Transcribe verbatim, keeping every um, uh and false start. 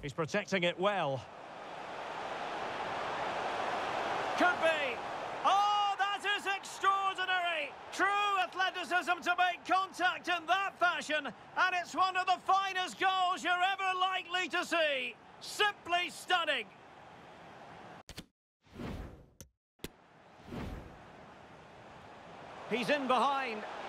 He's protecting it well. Could be. Oh, that is extraordinary. True athleticism to make contact in that fashion. And it's one of the finest goals you're ever likely to see. Simply stunning. He's in behind.